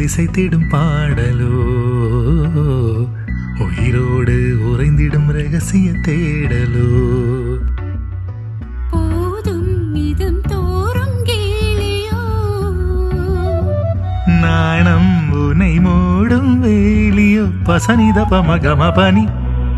இசைத்திடும் பாடலோ உயிரோடு உறைந்திடும் ரகசிய தேடலோ போதும் இதம் தோறும் கேளியோ நாணம் உனை மூடும் வேலியோ பசனித பமகம பனி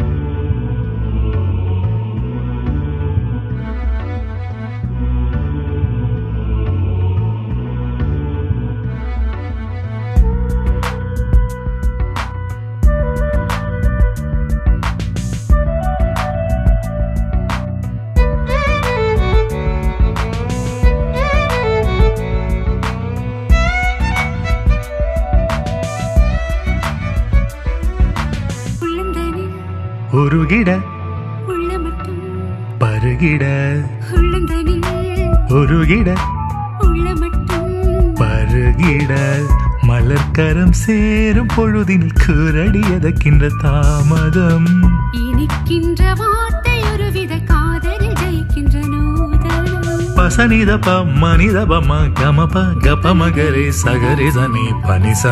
உருகிட உள்ள மட்டும் பருகிட உள்ளந்தனில் உருகிட உள்ள மட்டும் பருகிட மலர்கரம் சேரும் பொழுதில் குரடியதற்கின்ற தாமதம் இனிக்கின்ற வார்த்தை ஒருவித காதலில் ஜெயிக்கின்ற நூதனம் பசனித பமனித பம கமப கபமகரே சகரே சனி பனிசா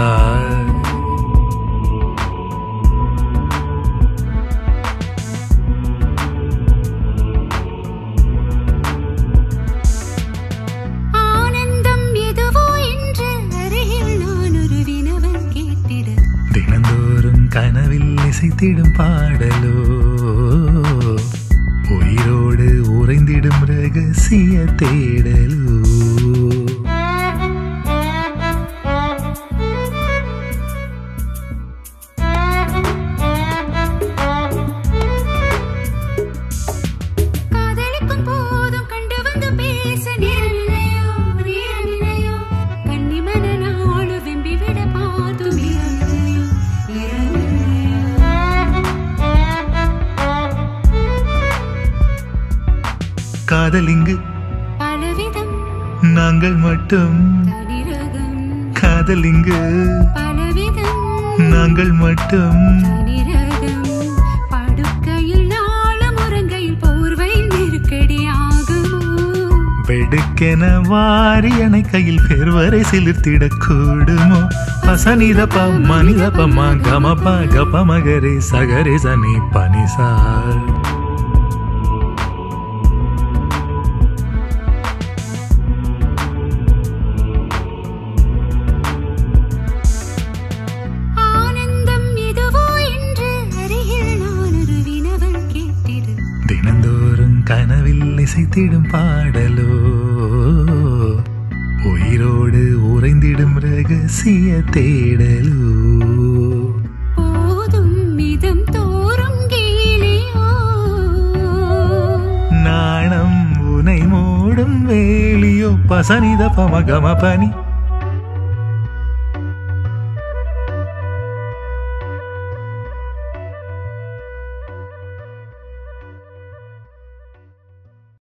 கனவில் இசைத்திடும் பாடலோ உயிரோடு உறைந்திடும் ரகசிய தேடலோ காதலிக்கும் போதும் கண்டு வந்து பேச நேரமில்லையோ நேரமில்லையோ கண்ணி மனநாடு வெம்பி விட பார்த்தும் காதலிங்கு பலவிதம் நாங்கள் மட்டும் தனிரகம் காதலிங்கு பலவிதம் நாங்கள் மட்டும் தனிரகம் படுக்கையில் நாளும் உறங்கையில் போர்வை நெருக்கடியாகுமோ வெடுக்கென வாரி அணை கையில் பெருவரை சிலிர்த்திட கூடுமோ பசனித பமனித பம கமப கபமகரே சகரே சனி பனிசா தினந்தோறும் கனவில் இசைத்திடும் பாடலோ உயிரோடு உறைந்திடும் ரகசிய தேடலோ போதும் இதம் தோறும் கேளியோ நாணம் உனை மூடும் வேலியோ பசனித பமகம பனி